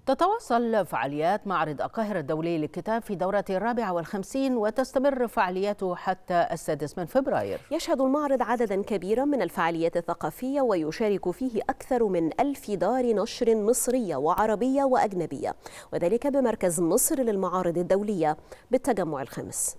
تتواصل فعاليات معرض القاهرة الدولي للكتاب في دورته 54 وتستمر فعالياته حتى 6 فبراير. يشهد المعرض عددا كبيرا من الفعاليات الثقافية ويشارك فيه أكثر من 1000 دار نشر مصرية وعربية وأجنبية، وذلك بمركز مصر للمعارض الدولية بالتجمع الخامس.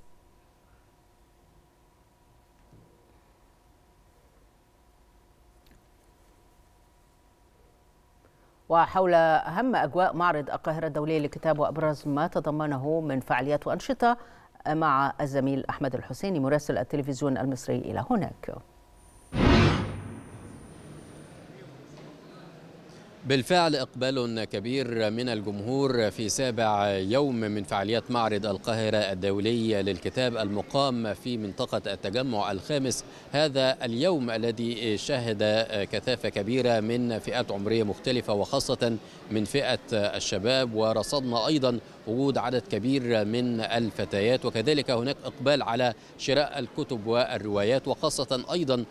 وحول أهم أجواء معرض القاهرة الدولي للكتاب وأبرز ما تضمنه من فعاليات وأنشطة مع الزميل أحمد الحسيني مراسل التلفزيون المصري إلى هناك. بالفعل إقبال كبير من الجمهور في 7 يوم من فعاليات معرض القاهرة الدولي للكتاب المقام في منطقة التجمع الخامس. هذا اليوم الذي شهد كثافة كبيرة من فئات عمرية مختلفة وخاصة من فئة الشباب، ورصدنا أيضا وجود عدد كبير من الفتيات، وكذلك هناك إقبال على شراء الكتب والروايات وخاصة أيضا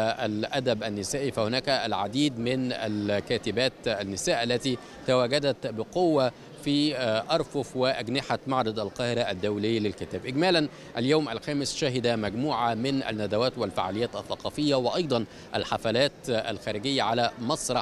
الأدب النسائي، فهناك العديد من الكاتبات النساء التي تواجدت بقوة في أرفف وأجنحة معرض القاهرة الدولي للكتاب. إجمالا اليوم الخامس شهد مجموعة من الندوات والفعاليات الثقافية وأيضا الحفلات الخارجية على مسرح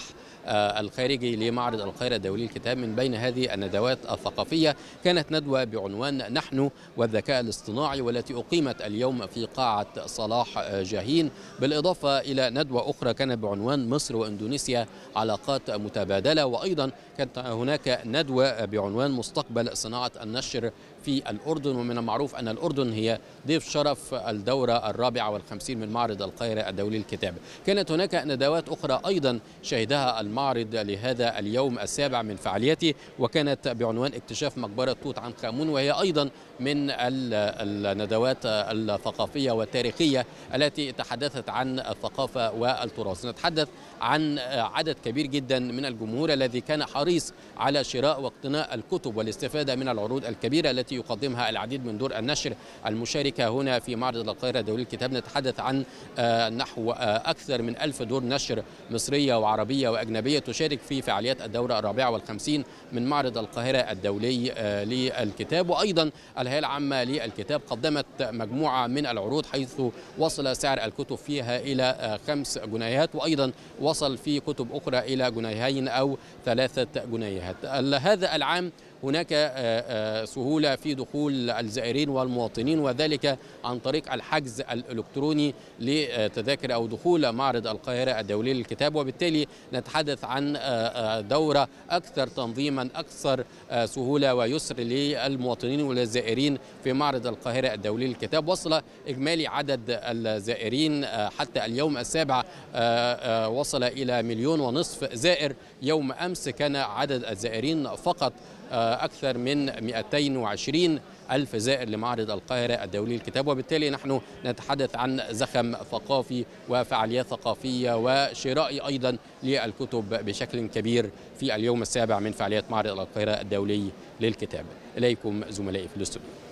الخارجي لمعرض القاهرة الدولي للكتاب. من بين هذه الندوات الثقافية كانت ندوة بعنوان نحن والذكاء الاصطناعي، والتي أقيمت اليوم في قاعة صلاح جاهين، بالإضافة إلى ندوة أخرى كانت بعنوان مصر وإندونيسيا علاقات متبادلة، وأيضا كانت هناك ندوة بعنوان مستقبل صناعة النشر في الأردن. ومن المعروف أن الأردن هي ضيف شرف الدورة 54 من معرض القاهرة الدولي للكتاب. كانت هناك ندوات أخرى أيضا شهدها المعرض لهذا اليوم السابع من فعاليته، وكانت بعنوان اكتشاف مقبرة توت عنخ آمون، وهي أيضا من الندوات الثقافية والتاريخية التي تحدثت عن الثقافة والتراث. نتحدث عن عدد كبير جدا من الجمهور الذي كان حريص على شراء واقتناء الكتب والاستفادة من العروض الكبيرة التي يقدمها العديد من دور النشر المشاركة هنا في معرض القاهرة الدولي للكتاب. نتحدث عن نحو أكثر من 1000 دور نشر مصرية وعربية وأجنبية تشارك في فعاليات الدورة 54 من معرض القاهرة الدولي للكتاب. وأيضا الهيئة العامة للكتاب قدمت مجموعة من العروض، حيث وصل سعر الكتب فيها إلى 5 جنيهات، وأيضا وصل في كتب أخرى إلى 2 أو 3 جنيهات. هذا العام هناك سهولة في دخول الزائرين والمواطنين، وذلك عن طريق الحجز الإلكتروني لتذاكر أو دخول معرض القاهرة الدولي للكتاب، وبالتالي نتحدث عن دورة أكثر تنظيما، أكثر سهولة ويسر للمواطنين والزائرين في معرض القاهرة الدولي للكتاب. وصل إجمالي عدد الزائرين حتى اليوم السابع وصل إلى 1.5 مليون زائر. يوم أمس كان عدد الزائرين فقط أكثر من 220 ألف زائر لمعرض القاهرة الدولي للكتاب، وبالتالي نحن نتحدث عن زخم ثقافي وفعاليات ثقافية وشراء أيضا للكتب بشكل كبير في اليوم السابع من فعاليات معرض القاهرة الدولي للكتاب. إليكم زملائي في الاستوديو.